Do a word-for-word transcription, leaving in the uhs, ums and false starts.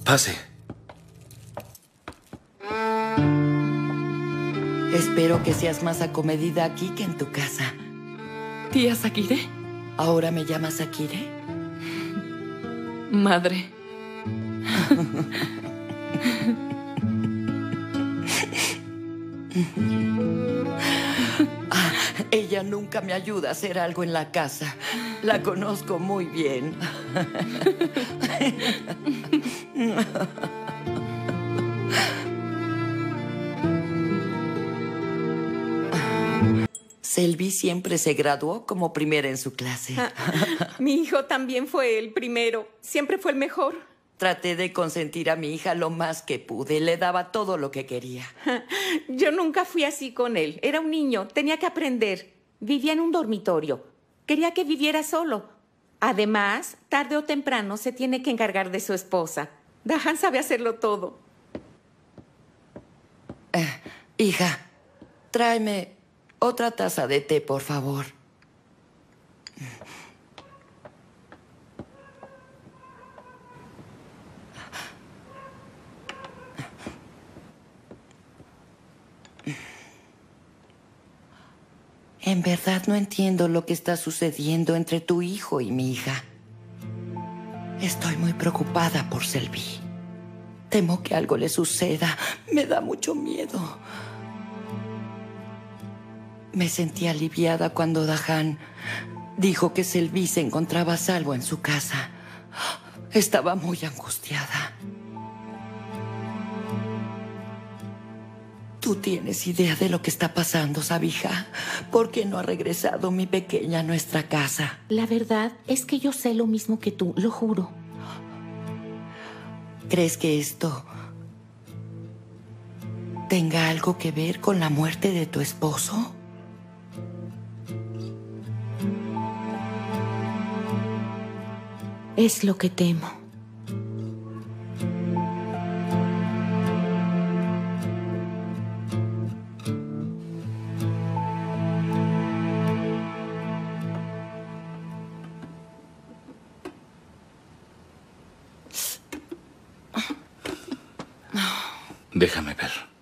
Pase. Espero que seas más acomedida aquí que en tu casa. ¿Tía Sakire? ¿Ahora me llamas Sakire? Madre. Ah, ella nunca me ayuda a hacer algo en la casa. La conozco muy bien. Selvi siempre se graduó como primera en su clase. Mi hijo también fue el primero. Siempre fue el mejor. Traté de consentir a mi hija lo más que pude. Le daba todo lo que quería. Yo nunca fui así con él. Era un niño. Tenía que aprender. Vivía en un dormitorio. Quería que viviera solo. Además, tarde o temprano se tiene que encargar de su esposa. Dahan sabe hacerlo todo. Eh, hija, tráeme otra taza de té, por favor. En verdad no entiendo lo que está sucediendo entre tu hijo y mi hija. Estoy muy preocupada por Selvi. Temo que algo le suceda. Me da mucho miedo. Me sentí aliviada cuando Dahan dijo que Selvi se encontraba a salvo en su casa. Estaba muy angustiada. ¿Tú tienes idea de lo que está pasando, Sabija? ¿Por qué no ha regresado mi pequeña a nuestra casa? La verdad es que yo sé lo mismo que tú, lo juro. ¿Crees que esto tenga algo que ver con la muerte de tu esposo? Es lo que temo. Déjame ver.